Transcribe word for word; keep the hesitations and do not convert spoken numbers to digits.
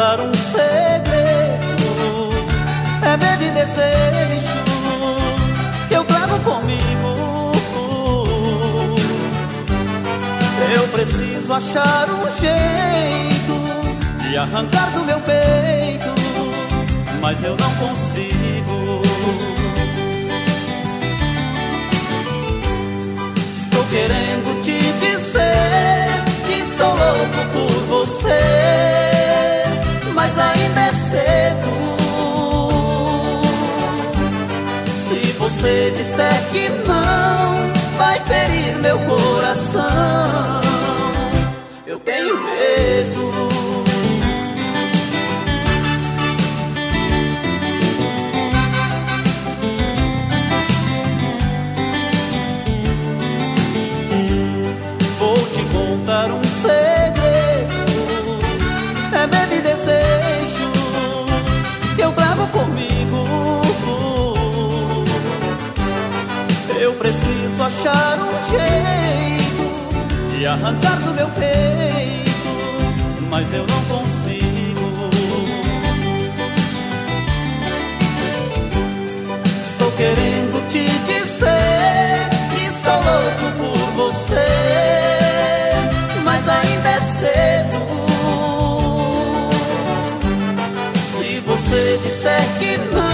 contar um segredo. É medo e desejo que eu trago comigo. Eu preciso achar um jeito de arrancar do meu peito, mas eu não consigo. Estou querendo te dizer que sou louco por você, mas ainda é cedo. Se você disser que não, vai ferir meu coração. Eu tenho medo. Vou te contar um segredo. É medo e desejo que eu trago comigo. Eu preciso achar um jeito de arrancar do meu peito, mas eu não consigo. Estou querendo te dizer que sou louco por você, mas ainda é cedo. Se você disser que não,